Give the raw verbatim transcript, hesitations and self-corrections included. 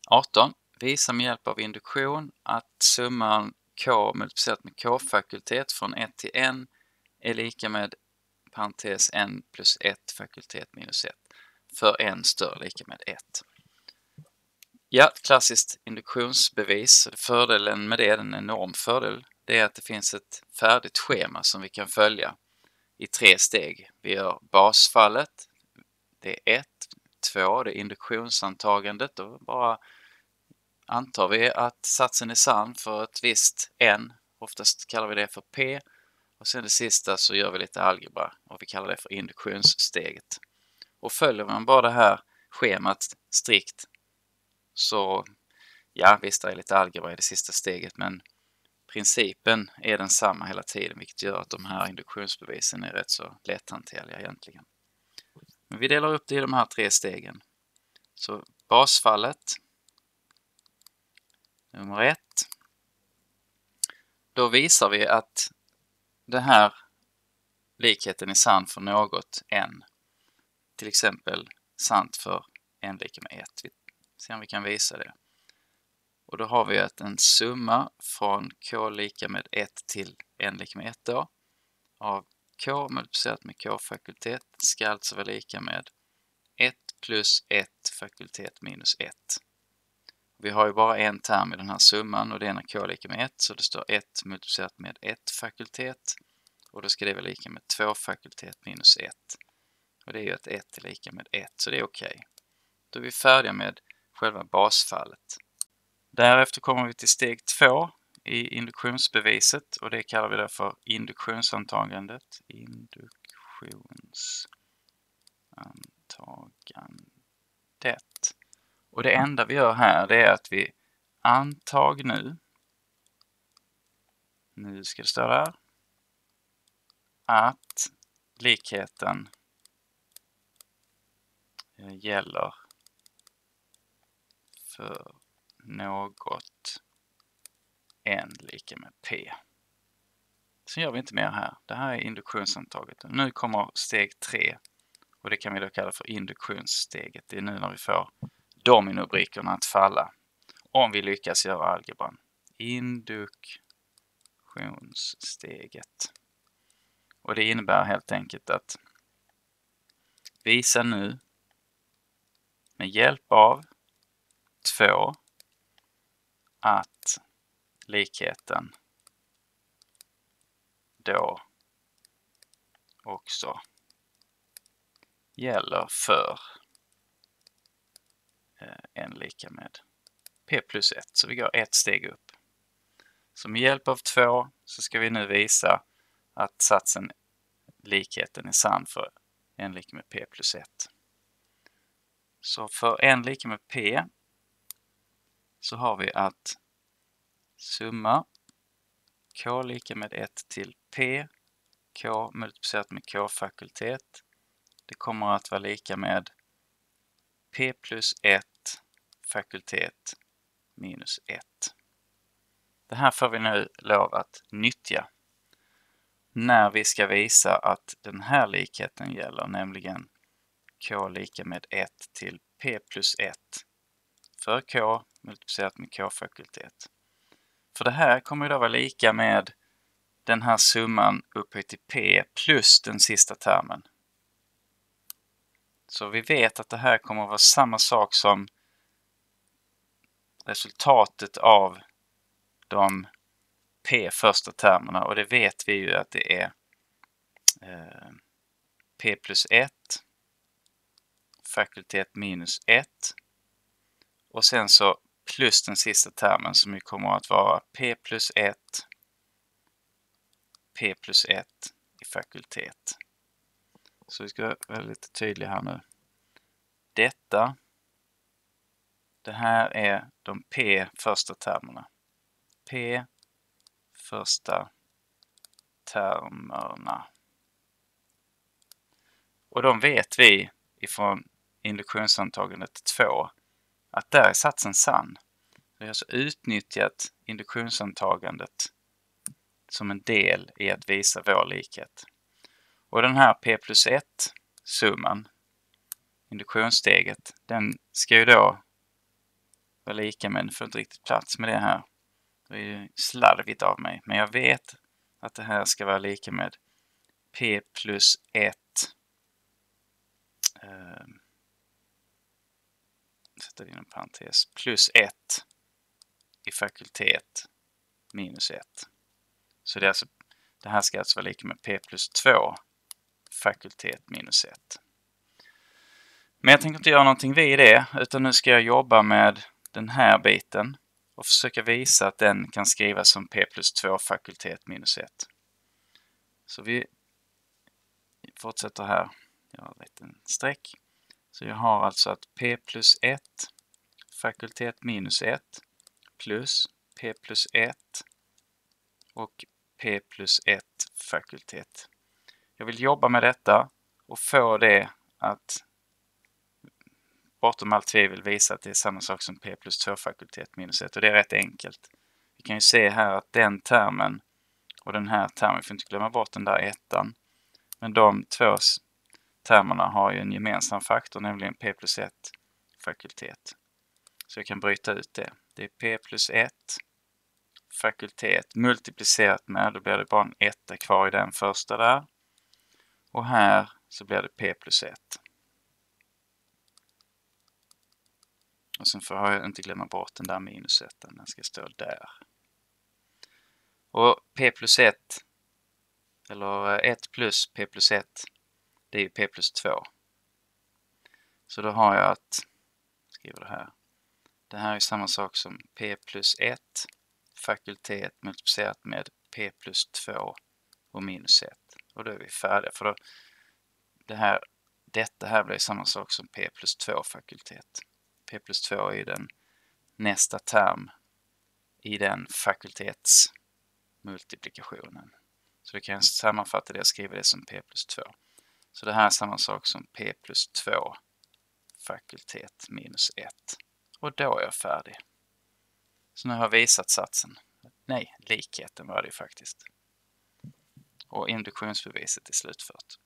arton. Visa med hjälp av induktion att summan k multiplicerat med k-fakultet från ett till n är lika med parentes n plus ett fakultet minus ett för n större lika med ett. Ja, klassiskt induktionsbevis. Fördelen med det, en enorm fördel, det är att det finns ett färdigt schema som vi kan följa i tre steg. Vi gör basfallet, det är ett, två, det är induktionsantagandet, och bara antar vi att satsen är sann för ett visst n, oftast kallar vi det för p, och sen det sista så gör vi lite algebra och vi kallar det för induktionssteget. Och följer man bara det här schemat strikt så, ja visst det är lite algebra i det sista steget, men principen är densamma hela tiden, vilket gör att de här induktionsbevisen är rätt så lätthanterliga egentligen. Men vi delar upp det i de här tre stegen. Så basfallet, nummer ett. Då visar vi att den här likheten är sann för något n. Till exempel sant för n lika med ett. Vi ser om vi kan visa det. Och då har vi att en summa från k lika med ett till n lika med ett då, av k multiplicerat med k-fakultet ska alltså vara lika med ett plus ett fakultet minus ett. Vi har ju bara en term i den här summan och det är när k är lika med ett, så det står ett multiplicerat med ett fakultet och då ska det vara lika med två fakultet minus ett. Och det är ju att ett är lika med ett, så det är okej. Okay. Då är vi färdiga med själva basfallet. Därefter kommer vi till steg två i induktionsbeviset och det kallar vi därför induktionsantagandet. Induktionsantagandet. Och det enda vi gör här det är att vi antag nu. Nu ska det stå där. Att likheten gäller för något n lika med p. Så gör vi inte mer här. Det här är induktionsantaget. Nu kommer steg tre och det kan vi då kalla för induktionssteget. Det är nu när vi får dominobricorna att falla. Om vi lyckas göra algebran. Induktionssteget. Och det innebär helt enkelt att visa nu med hjälp av två att likheten då också gäller för n lika med p plus ett. Så vi går ett steg upp. Så med hjälp av två så ska vi nu visa att satsen likheten är sann för n lika med p plus ett. Så för n lika med p så har vi att summa k lika med ett till p, k multiplicerat med k-fakultet. Det kommer att vara lika med p plus ett fakultet minus ett. Det här får vi nu lov att nyttja när vi ska visa att den här likheten gäller, nämligen k lika med ett till p plus ett för k multiplicerat med k-fakultet. För det här kommer då vara lika med den här summan upphöjt till p plus den sista termen. Så vi vet att det här kommer att vara samma sak som resultatet av de p första termerna. Och det vet vi ju att det är eh, p plus ett fakultet minus ett. Och sen så plus den sista termen som ju kommer att vara p plus ett, p plus ett i fakultet. Så vi ska vara lite tydliga här nu. Detta, det här är de p första termerna. P första termerna. Och de vet vi ifrån induktionsantagandet två att där är satsen sann. Vi har alltså utnyttjat induktionsantagandet som en del i att visa vår likhet. Och den här p plus ett summan, induktionssteget, den ska ju då vara lika med, nu får jag inte riktigt plats med det här. Det är ju slarvigt av mig, men jag vet att det här ska vara lika med P plus ett. Eh, sätter inom parentes. Plus ett i fakultet minus ett. Så det, är alltså, det här ska alltså vara lika med P plus två fakultet minus ett. Men jag tänker inte göra någonting vid det, utan nu ska jag jobba med den här biten och försöka visa att den kan skrivas som P plus två fakultet minus ett. Så vi fortsätter här. Jag har en liten streck. Så jag har alltså att P plus ett fakultet minus ett plus P plus ett och P plus ett fakultet. Jag vill jobba med detta och få det att bortom allt tvivel visa att det är samma sak som P plus två fakultet minus ett. Och det är rätt enkelt. Vi kan ju se här att den termen och den här termen, vi får inte glömma bort den där ettan. Men de två termerna har ju en gemensam faktor, nämligen P plus ett fakultet. Så jag kan bryta ut det. Det är P plus ett fakultet multiplicerat med, då blir det bara en etta kvar i den första där. Och här så blir det P plus ett. Och sen får jag inte glömma bort den där minus ettan, den ska stå där. Och P plus ett, eller ett plus P plus ett, det är ju P plus två. Så då har jag att, skriver det här. Det här är samma sak som P plus ett fakultet multiplicerat med P plus två och minus ett. Och då är vi färdiga, för då det här, detta här blir samma sak som P plus två fakultet. P plus två är den nästa term i den fakultetsmultiplikationen. Så vi kan sammanfatta det och skriva det som P plus två. Så det här är samma sak som P plus två fakultet minus ett. Och då är jag färdig. Så nu har jag visat satsen. Nej, likheten var det faktiskt. Och induktionsbeviset är slutfört.